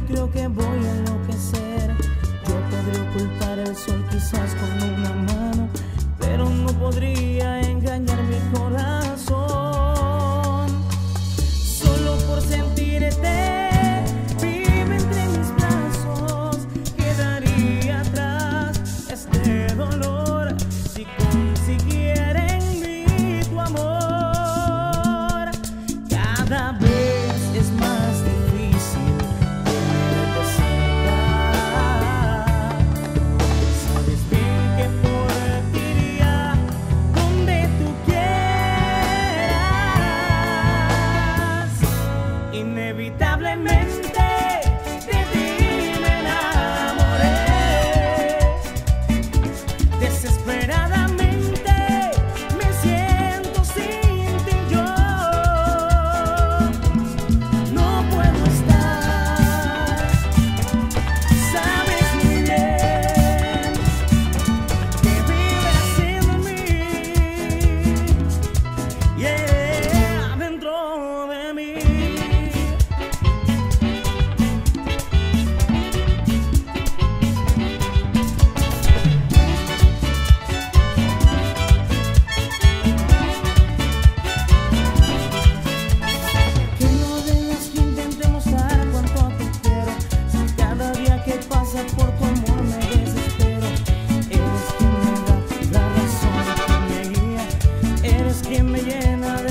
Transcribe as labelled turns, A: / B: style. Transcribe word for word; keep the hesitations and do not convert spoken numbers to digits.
A: creo que voy a enloquecer. Yo podría ocultar el sol quizás con una mano, pero no podría engañar mi corazón. Solo por sentirte vive entre mis brazos, quedaría atrás este dolor si consiguiera en mí tu amor. Cada vez es más difícil tenerte cerca. Sabes bien que por ti iría donde tú quieras. Inevitablemente de ti me enamoré. Desesperadamente me siento sin ti yo. No puedo estar. Sabes muy bien que vives en mí. Yeah, dentro de mí. Que no dejes que intente mostrar cuánto te quiero. Si cada día que pasa por tu amor me desespero. Eres quien me da la razón, quien me guía. Eres quien me llena de